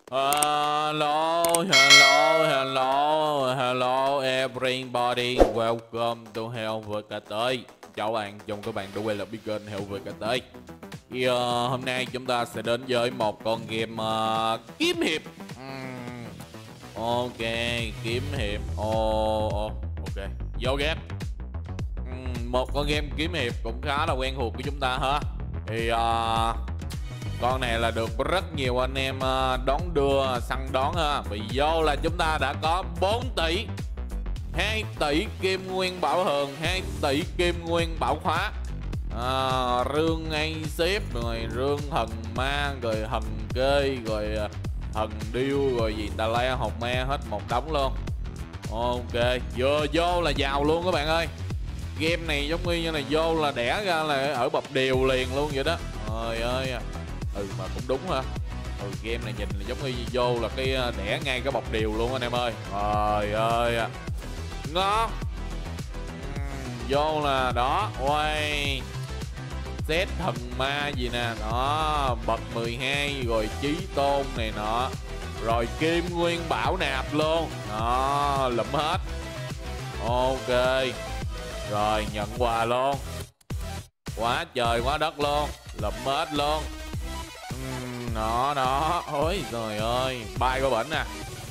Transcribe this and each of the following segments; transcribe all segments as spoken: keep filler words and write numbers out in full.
Hello, hello, hello, hello everybody. Welcome to Hell vê ca tê. Chào bạn, chào các bạn đã quay lại với kênh Hell vê ca tê. Thì uh, hôm nay chúng ta sẽ đến với một con game uh, kiếm hiệp. uhm. Ok, kiếm hiệp. Oh, oh, ok, vô game. uhm, Một con game kiếm hiệp cũng khá là quen thuộc của chúng ta ha. Thì uh, con này là được rất nhiều anh em đón đưa săn đón ha. Vì vô là chúng ta đã có bốn tỷ, hai tỷ kim nguyên bảo hường, hai tỷ kim nguyên bảo khóa, à, rương ngay xếp, rồi rương thần ma, rồi thần kê, rồi thần điêu, rồi gì tà la hột me, hết một đống luôn. Ok, vừa vô là giàu luôn các bạn ơi. Game này giống như là vô là đẻ ra là ở bập điều liền luôn vậy đó. Trời ơi. Ừ mà cũng đúng ha. Ừ, game này nhìn là giống như vô là cái đẻ ngay cái bọc điều luôn anh em ơi. Trời ơi, ngon. uhm, Vô là đó. Ôi, set thần ma gì nè. Đó, bậc mười hai, rồi chí tôn này nọ, rồi kim nguyên bảo nạp luôn. Đó, lụm hết. Ok, rồi nhận quà luôn. Quá trời quá đất luôn, lụm hết luôn. Nó đó, ôi trời ơi, bay qua bển nè.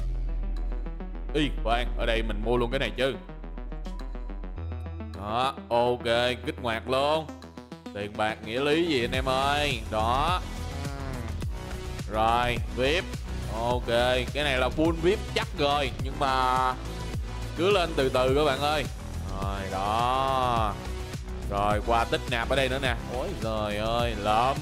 Ý, khoan, ở đây mình mua luôn cái này chứ. Đó, ok, kích hoạt luôn. Tiền bạc nghĩa lý gì anh em ơi. Đó. Rồi, vê i pê. Ok, cái này là full vê i pê chắc rồi. Nhưng mà cứ lên từ từ các bạn ơi. Rồi, đó. Rồi, qua tích nạp ở đây nữa nè. Ôi trời ơi, lợm.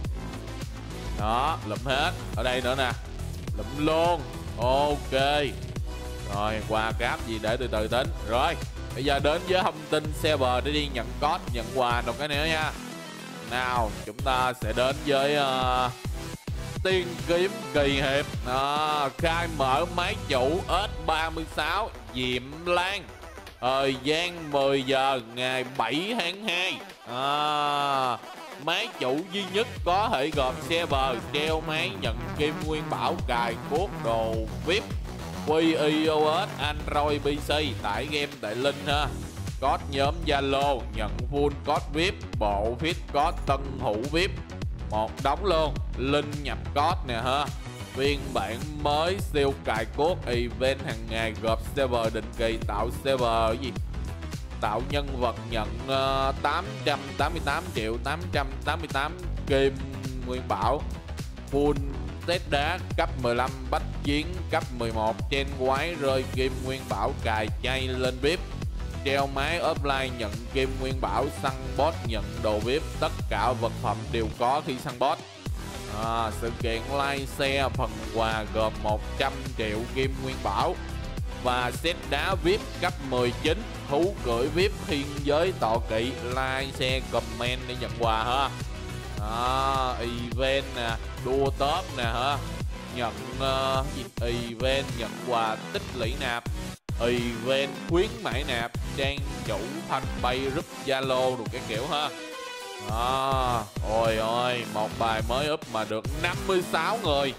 Đó, lụm hết. Ở đây nữa nè, lụm luôn. Ok. Rồi, quà cáp gì để từ từ tính. Rồi, bây giờ đến với thông tin server để đi nhận code, nhận quà một cái nữa nha. Nào, chúng ta sẽ đến với uh, tiên kiếm kỳ hiệp. Đó, khai mở máy chủ ét ba mươi sáu Diệm Lan. Thời gian mười giờ ngày bảy tháng hai. À, máy chủ duy nhất có thể gồm server, treo máy, nhận kim nguyên bảo, cài cuốc, đồ vê i pê, quy iOS, Android, pê xê, tải game tại link ha. Code nhóm Zalo, nhận full code vê i pê, bộ fit code tân hữu vê i pê, một đống luôn. Link nhập code nè ha. Phiên bản mới siêu cài cuốc, event hàng ngày, gộp server định kỳ, tạo server gì, tạo nhân vật, nhận uh, tám trăm tám mươi tám triệu tám trăm tám mươi tám kim nguyên bảo, full test đá, cấp mười lăm bách chiến, cấp mười một trên quái rơi kim nguyên bảo, cài chay lên vê i pê, treo máy offline, nhận kim nguyên bảo, săn boss, nhận đồ vê i pê. Tất cả vật phẩm đều có khi săn boss. À, sự kiện like xe phần quà gồm một trăm triệu kim nguyên bảo và set đá vê i pê cấp mười chín, thú cưỡi vê i pê, thiên giới tọa kỵ. Like xe comment để nhận quà ha. À, event nè, đua top nè ha, nhận uh, event, nhận quà tích lũy nạp, event khuyến mãi nạp, trang chủ fanpage, group Zalo đồ cái kiểu ha. À, ôi ôi, một bài mới up mà được năm mươi sáu người,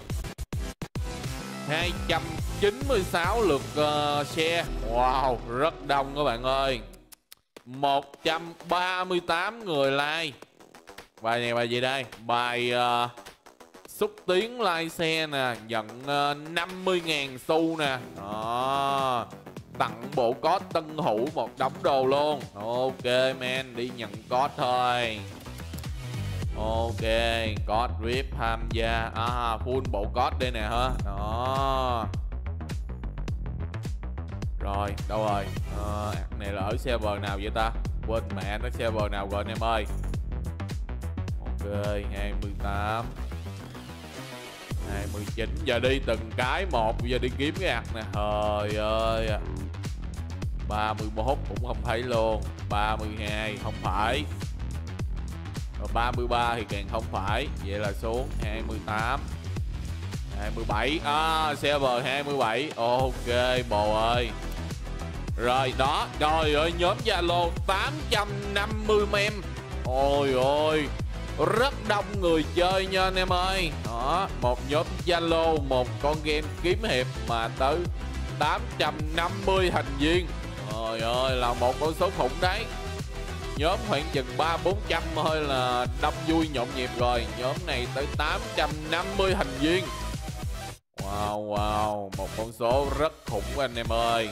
hai trăm chín mươi sáu lượt uh, share. Wow, rất đông các bạn ơi. Một trăm ba mươi tám người like. Bài này bài gì đây? Bài uh, xúc tiến like xe nè, nhận uh, năm mươi ngàn xu nè. Đó, tặng bộ code tân hữu một đống đồ luôn. Ok man, đi nhận code thôi. Ok, code vê i pê tham gia. À, full bộ code đây nè ha. Đó. Rồi, đâu rồi? À, này là ở server nào vậy ta? Quên mẹ nó server nào rồi anh em ơi. Ok, hai mươi tám, hai mươi chín. Giờ đi từng cái một, giờ đi kiếm cái ạc nè. Trời ơi, ba mươi mốt cũng không thấy luôn. Ba mươi hai không phải. ba mươi ba thì càng không phải. Vậy là xuống hai mươi tám, hai mươi bảy. À, server hai mươi bảy. Ok bồ ơi. Rồi đó, trời ơi, nhóm Zalo tám trăm năm mươi mem. Ôi ôi, rất đông người chơi nha anh em ơi. Đó, một nhóm Zalo, một con game kiếm hiệp mà tới tám trăm năm mươi thành viên. Trời ơi, là một con số khủng đấy. Nhóm khoảng chừng ba bốn trăm thôi là đông vui nhộn nhịp rồi. Nhóm này tới tám trăm năm mươi thành viên. Wow, wow, một con số rất khủng anh em ơi.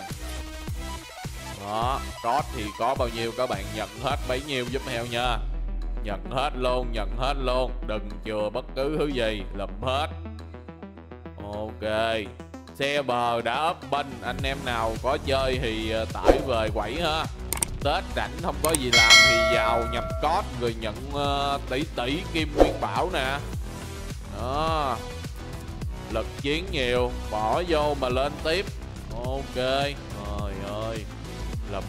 Đó, code thì có bao nhiêu các bạn nhận hết bấy nhiêu giúp heo nha. Nhận hết luôn, nhận hết luôn. Đừng chừa bất cứ thứ gì, lụm hết. Ok. Xe bờ đã open. Anh em nào có chơi thì tải về quẩy ha. Tết rảnh không có gì làm thì vào nhập code rồi nhận uh, tỷ tỷ kim nguyên bảo nè. Đó. Lực chiến nhiều, bỏ vô mà lên tiếp. Ok. Trời ơi. Lụm.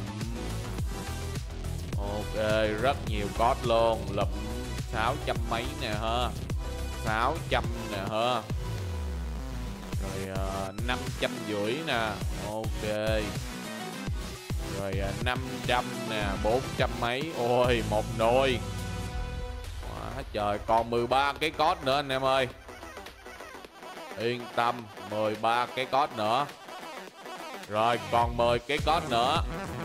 Ok, rất nhiều code luôn. Lụm sáu trăm mấy nè ha. sáu trăm nè ha. Rồi uh, năm trăm rưỡi nè. Ok. Rồi uh, năm trăm nè, bốn trăm mấy. Ôi, một nồi. Quá trời, còn mười ba cái code nữa anh em ơi. Yên tâm, mười ba cái code nữa. Rồi, còn mười cái code nữa.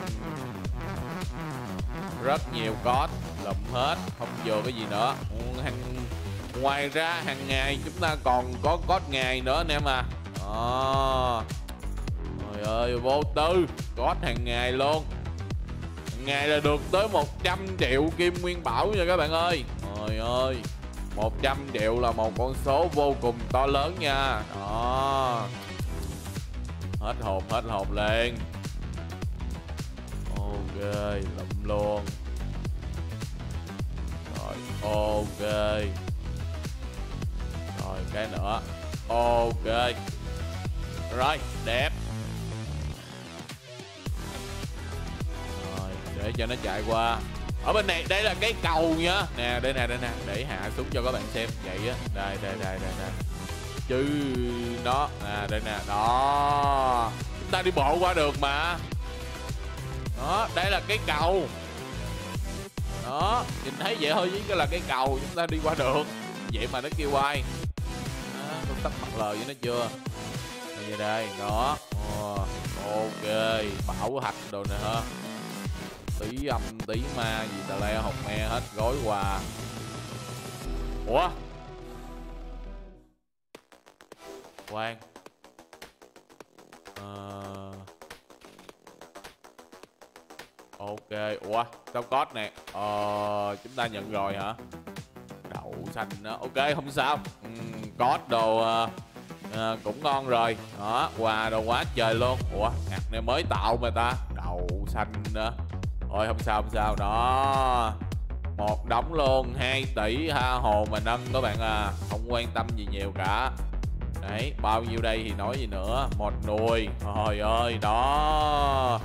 Rất nhiều code, lụm hết, không vừa cái gì nữa. Hàng... Ngoài ra hàng ngày chúng ta còn có code ngày nữa anh em à. Đó. Trời ơi, vô tư, code hàng ngày luôn. Hàng ngày là được tới một trăm triệu kim nguyên bảo nha các bạn ơi. Trời ơi, một trăm triệu là một con số vô cùng to lớn nha. Đó. Hết hồn, hết hồn liền. Ok, lụm luôn. Rồi, ok. Rồi, cái nữa. Ok. Rồi, đẹp. Rồi, để cho nó chạy qua. Ở bên này, đây là cái cầu nha. Nè, đây nè, đây nè. Để hạ xuống cho các bạn xem. Vậy á. Đây, đây, đây, đây, đây. Chứ nó. À, đây nè. Đó. Chúng ta đi bộ qua được mà. Đó, đây là cái cầu. Đó, nhìn thấy vậy thôi chứ cái là cái cầu chúng ta đi qua được. Vậy mà nó kêu quay. Đó, tôi tắt mặt lời với nó chưa. Đây đây, đó. Oh, ok, bảo hạch đồ nè ha. Tí âm, tí ma gì tà le hột me hết, gói quà. Ủa? Khoan. Ờ... Ok, ủa, sao code nè. Ờ, chúng ta nhận rồi hả? Đậu xanh đó, ok, không sao. uhm, Code đồ uh, uh, cũng ngon rồi. Đó, quà đồ quá trời luôn. Ủa, hạt này mới tạo mà ta. Đậu xanh đó. Thôi không sao, không sao. Đó, một đống luôn, hai tỷ ha hồ mà nâng các bạn à. Không quan tâm gì nhiều cả. Đấy, bao nhiêu đây thì nói gì nữa. Một nùi. Trời ơi, đó.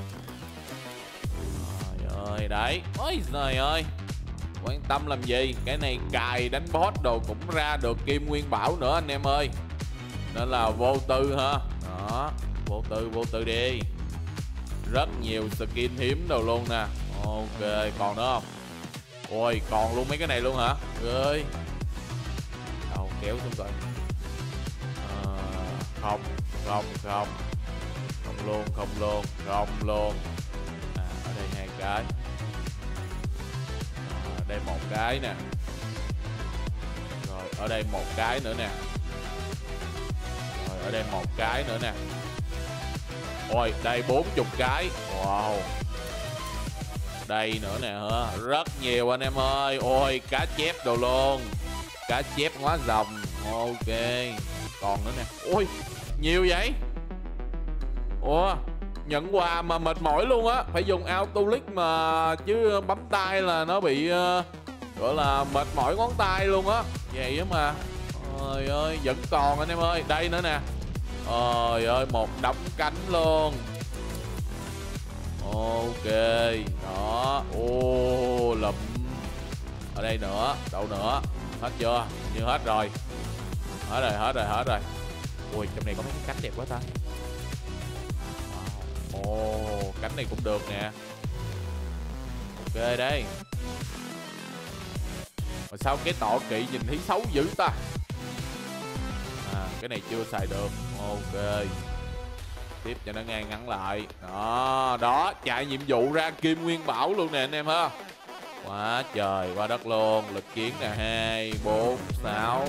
Trời đấy. Ôi trời ơi, quan tâm làm gì. Cái này cài đánh boss đồ cũng ra được kim nguyên bảo nữa anh em ơi. Nên là vô tư ha. Đó, vô tư, vô tư đi. Rất nhiều skin hiếm đồ luôn nè. Ok, còn nữa không? Ôi, còn luôn mấy cái này luôn hả? Ơi. Đâu, kéo xuống coi. À, không, không, không. Không luôn, không luôn, không luôn. À, ở đây hai cái. À, đây một cái nè. Rồi, ở đây một cái nữa nè. Rồi, ở đây một cái nữa nè. Ôi, đây bốn mươi cái. Wow. Đây nữa nè hả? Rất nhiều anh em ơi. Ôi, cá chép đồ luôn. Cá chép hóa rồng. Ok. Còn nữa nè. Ôi, nhiều vậy. Ủa, nhận quà mà mệt mỏi luôn á. Phải dùng auto click mà. Chứ bấm tay là nó bị uh, gọi là mệt mỏi ngón tay luôn á. Vậy á mà. Trời ơi, vẫn còn anh em ơi. Đây nữa nè. Trời ơi, một đống cánh luôn. Ok. Đó. Ô, lụm. Ở đây nữa. Đâu nữa? Hết chưa? Như hết rồi. Hết rồi, hết rồi, hết rồi. Ui, trong này có mấy cái cánh đẹp quá ta. Ồ, cánh này cũng được nè. Ok đây. Mà sao cái tọa kỵ nhìn thấy xấu dữ ta? À, cái này chưa xài được. Ok. Tiếp cho nó ngang ngắn lại. Đó, đó, chạy nhiệm vụ ra kim nguyên bảo luôn nè anh em ha. Quá trời, quá đất luôn. Lực chiến nè, hai, bốn, sáu.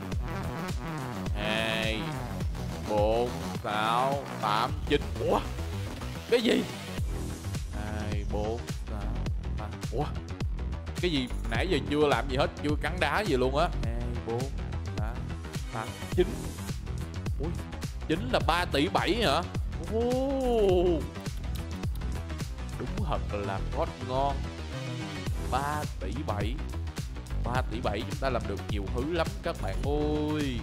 hai, bốn, sáu, tám, chín. Ủa? Cái gì? hai, bốn, sáu, tám. Ủa? Cái gì? Nãy giờ chưa làm gì hết, chưa cắn đá gì luôn á. hai, bốn, sáu, tám, chín. Ui, chín là ba tỷ bảy hả? Oh. Đúng thật là có ngon. ba tỷ bảy. ba tỷ bảy chúng ta làm được nhiều thứ lắm các bạn ơi.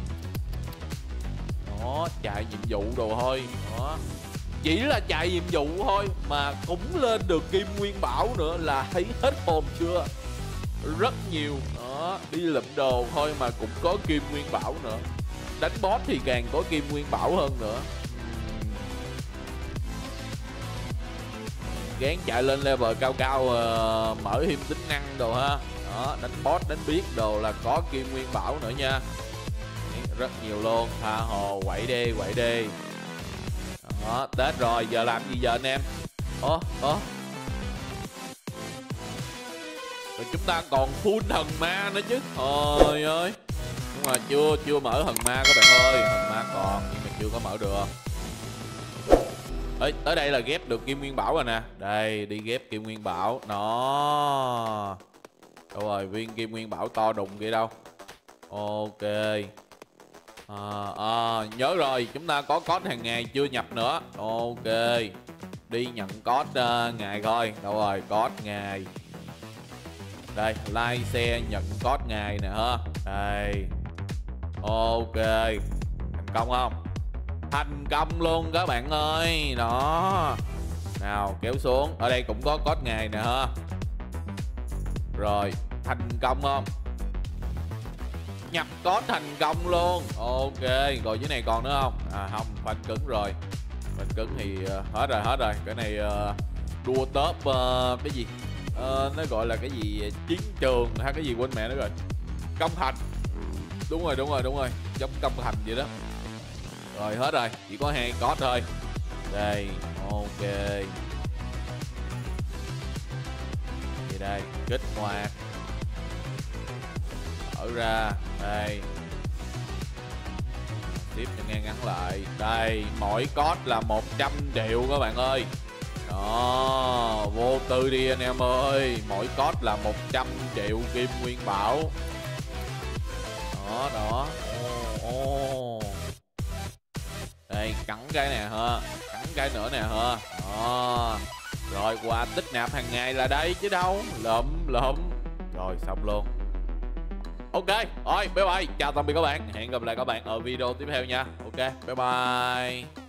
Đó, chạy nhiệm vụ đồ thôi. Đó. Chỉ là chạy nhiệm vụ thôi mà cũng lên được kim nguyên bảo nữa là thấy hết hồn chưa? Rất nhiều. Đó, đi lượm đồ thôi mà cũng có kim nguyên bảo nữa. Đánh boss thì càng có kim nguyên bảo hơn nữa. Gán chạy lên level cao cao, uh, mở thêm tính năng đồ ha. Đó, đánh boss đánh biết đồ là có kim nguyên bảo nữa nha. Rất nhiều luôn. Tha hồ quậy đi quậy đi. Đó, Tết rồi giờ làm gì giờ anh em? Ồ ồ, rồi chúng ta còn full thần ma nữa chứ. Trời ơi. Nhưng mà chưa chưa mở thần ma các bạn ơi. Thần ma còn nhưng mà chưa có mở được. Ê, tới đây là ghép được kim nguyên bảo rồi nè. Đây, đi ghép kim nguyên bảo. Nó đâu rồi, viên kim nguyên bảo to đùng kia đâu. Ok. À, à, nhớ rồi, chúng ta có code hàng ngày chưa nhập nữa. Ok. Đi nhận code uh, ngày coi. Đâu rồi, code ngày. Đây, like xe nhận code ngày nè ha. Đây. Ok. Thành công không? Thành công luôn các bạn ơi. Đó. Nào kéo xuống. Ở đây cũng có code ngày nè ha. Rồi, thành công không? Nhập code thành công luôn. Ok. Rồi dưới này còn nữa không? À không, phanh cứng rồi. Phanh cứng thì uh, hết rồi, hết rồi. Cái này uh, đua top uh, cái gì? Uh, nó gọi là cái gì? Chiến trường hay cái gì quên mẹ nó rồi. Công thành. Đúng rồi, đúng rồi, đúng rồi. Giống công thành vậy đó. Rồi hết rồi, chỉ có hai code thôi. Đây, ok. Vậy đây, kích hoạt. Mở ra, đây. Tiếp cho ngang ngắn lại. Đây, mỗi code là một trăm triệu các bạn ơi. Đó, vô tư đi anh em ơi. Mỗi code là một trăm triệu kim nguyên bảo. Đó, đó. Ô, ô. Đây, cắn cái nè ha. Cắn cái nữa nè ha. Đó. Rồi, quà tích nạp hàng ngày là đây chứ đâu. Lụm, lụm. Rồi, xong luôn. Ok, rồi, bye bye. Chào tạm biệt các bạn. Hẹn gặp lại các bạn ở video tiếp theo nha. Ok, bye bye.